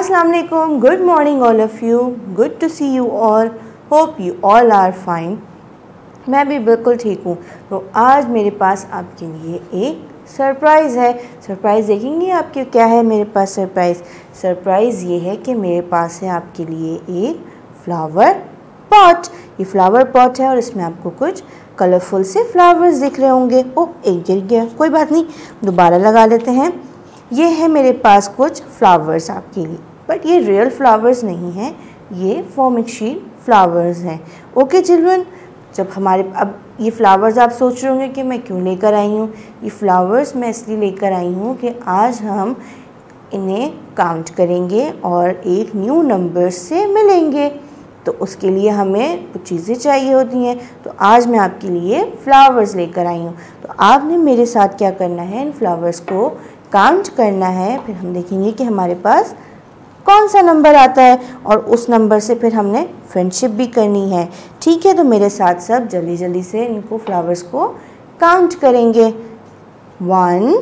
अस्सलाम वालेकुम, good morning all of you, good to see you all, hope you all are fine. मैं भी बिल्कुल ठीक हूँ। तो आज मेरे पास आपके लिए एक सरप्राइज़ है। सरप्राइज़ देखेंगे आपके क्या है मेरे पास सरप्राइज़ ये है कि मेरे पास है आपके लिए एक फ्लावर पॉट। ये फ्लावर पॉट है और इसमें आपको कुछ कलरफुल से फ्लावर्स दिख रहे होंगे। ओह, एक गिर गया, कोई बात नहीं, दोबारा लगा लेते हैं। ये है मेरे पास कुछ फ्लावर्स आपके लिए, बट ये रियल फ्लावर्स नहीं हैं, ये फॉर्मिक शीट फ्लावर्स हैं। ओके चिल्ड्रन, जब हमारे अब ये फ्लावर्स आप सोच रहे होंगे कि मैं क्यों लेकर आई हूँ। ये फ्लावर्स मैं इसलिए लेकर आई हूँ कि आज हम इन्हें काउंट करेंगे और एक न्यू नंबर से मिलेंगे। तो उसके लिए हमें कुछ चीज़ें चाहिए होती हैं। तो आज मैं आपके लिए फ्लावर्स लेकर आई हूँ। तो आपने मेरे साथ क्या करना है, इन फ्लावर्स को काउंट करना है। फिर हम देखेंगे कि हमारे पास कौन सा नंबर आता है और उस नंबर से फिर हमने फ्रेंडशिप भी करनी है। ठीक है, तो मेरे साथ सब जल्दी जल्दी से इनको फ्लावर्स को काउंट करेंगे। 1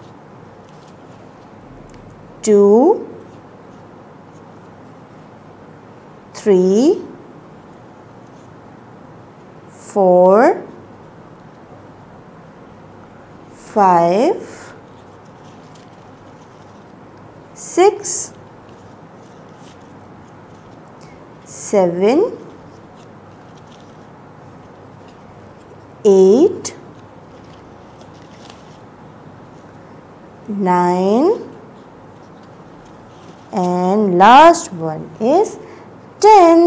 2 3 4 5 6 7 8 9 and last one is 10.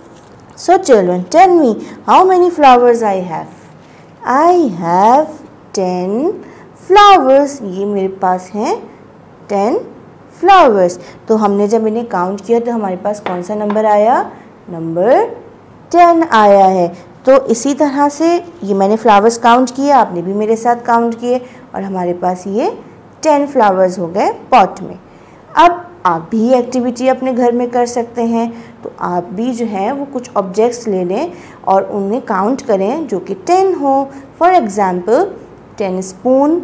So children, tell me how many flowers I have. I have 10 flowers. ये मेरे पास हैं 10 फ्लावर्स। तो हमने जब इन्हें काउंट किया तो हमारे पास कौन सा नंबर आया, नंबर 10 आया है। तो इसी तरह से ये मैंने फ्लावर्स काउंट किए, आपने भी मेरे साथ काउंट किए और हमारे पास ये 10 फ्लावर्स हो गए पॉट में। अब आप भी एक्टिविटी अपने घर में कर सकते हैं। तो आप भी जो है वो कुछ ऑब्जेक्ट्स ले लें और उन्हें काउंट करें जो कि 10 हो। For example 10 spoon,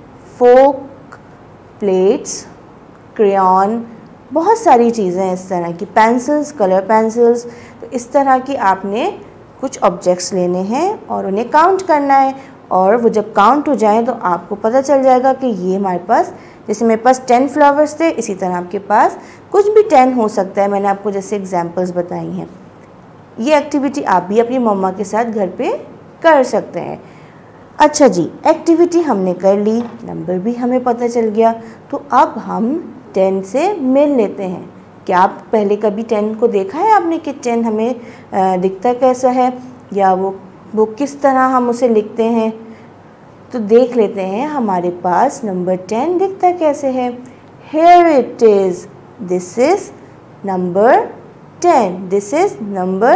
fork, plates, crayon, बहुत सारी चीज़ें इस तरह की, पेंसिल्स, कलर पेंसिल्स। तो इस तरह की आपने कुछ ऑब्जेक्ट्स लेने हैं और उन्हें काउंट करना है। और वो जब काउंट हो जाए तो आपको पता चल जाएगा कि ये हमारे पास, जैसे मेरे पास 10 फ्लावर्स थे, इसी तरह आपके पास कुछ भी 10 हो सकता है। मैंने आपको जैसे एग्जांपल्स बताई हैं। ये एक्टिविटी आप भी अपनी मम्मा के साथ घर पे कर सकते हैं। अच्छा जी, एक्टिविटी हमने कर ली, नंबर भी हमें पता चल गया। तो अब हम 10 से मिल लेते हैं। क्या आप पहले कभी 10 को देखा है आपने कि 10 हमें दिखता कैसा है, या वो किस तरह हम उसे लिखते हैं। तो देख लेते हैं हमारे पास नंबर 10 दिखता कैसे है। Here it is, this is number 10, this is number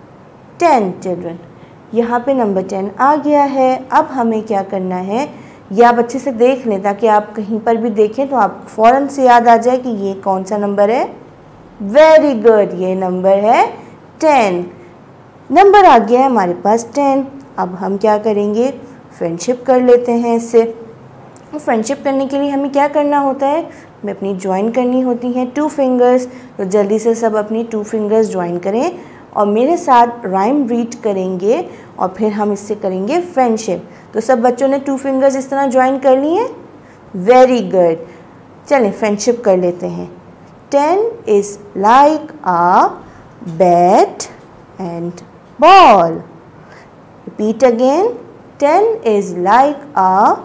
10 children। यहाँ पे नंबर 10 आ गया है। अब हमें क्या करना है, ये आप अच्छे से देख लें ताकि आप कहीं पर भी देखें तो आप फ़ौरन से याद आ जाए कि ये कौन सा नंबर है। वेरी गुड, ये नंबर है 10। नंबर आ गया है हमारे पास 10। अब हम क्या करेंगे, फ्रेंडशिप कर लेते हैं इससे। फ्रेंडशिप करने के लिए हमें क्या करना होता है, हमें अपनी ज्वाइन करनी होती हैं 2 फिंगर्स। तो जल्दी से सब अपनी 2 फिंगर्स ज्वाइन करें और मेरे साथ राइम रीड करेंगे और फिर हम इससे करेंगे फ्रेंडशिप। तो सब बच्चों ने 2 फिंगर्स इस तरह ज्वाइन कर लिए हैं। वेरी गुड, चलें फ्रेंडशिप कर लेते हैं। 10 is like a bat and ball. Repeat again. 10 is like a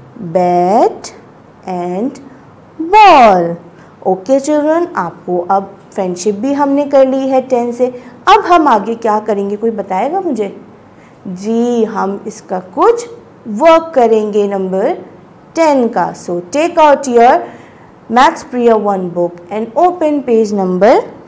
bat and ball. Okay children, आपको अब फ्रेंडशिप भी हमने कर ली है 10 से। अब हम आगे क्या करेंगे, कोई बताएगा मुझे? जी, हम इसका कुछ वर्क करेंगे नंबर 10 का। So take out your Maths Priya 1 book and open page number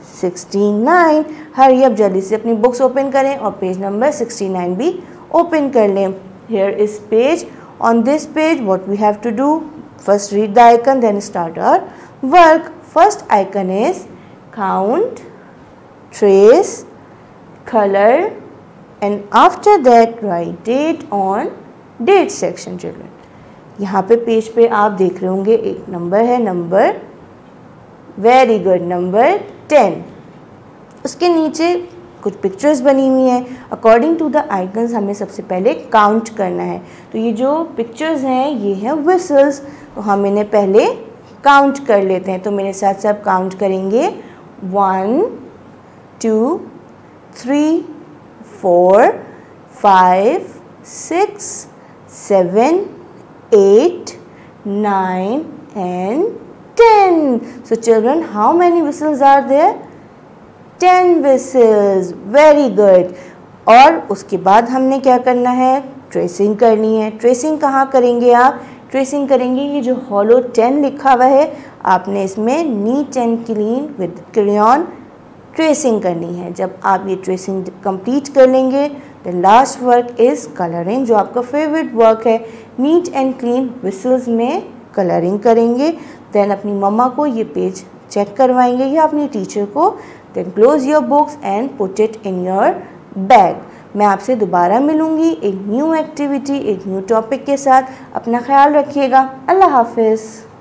69। हरी अब जल्दी से अपनी बुक्स ओपन करें और पेज नंबर 69 भी ओपन कर लें। Here is page. On this page what we have to do, first read the icon then start our work. First icon is count, trace, color and after that write date on date section children। यहाँ पे page पे आप देख रहे होंगे एक number है, number very good, number 10। उसके नीचे कुछ पिक्चर्स बनी हुई हैं। अकॉर्डिंग टू द आइकन्स हमें सबसे पहले काउंट करना है। तो ये जो पिक्चर्स हैं ये हैं विसल्स, तो हम इन्हें पहले काउंट कर लेते हैं। तो मेरे साथ सब काउंट करेंगे 1 2 3 4 5 6 7 8 9 and 10. So children, how many whistles are there? 10 whistles. Very good. और उसके बाद हमने क्या करना है? ट्रेसिंग करनी है। ट्रेसिंग कहाँ करेंगे आप? ट्रेसिंग करेंगे ये जो हॉलो 10 लिखा हुआ है, आपने इसमें neat and clean with crayon tracing करनी है। जब आप ये ट्रेसिंग कंप्लीट कर लेंगे, the last work is colouring, जो आपका फेवरेट वर्क है। नीट एंड क्लीन विसल्स में कलरिंग करेंगे, देन अपनी मम्मा को ये पेज चेक करवाएंगे या अपनी टीचर को, then close your books and put it in your bag. मैं आपसे दोबारा मिलूँगी एक न्यू एक्टिविटी, एक न्यू टॉपिक के साथ। अपना ख्याल रखिएगा। अल्लाह हाफिज़।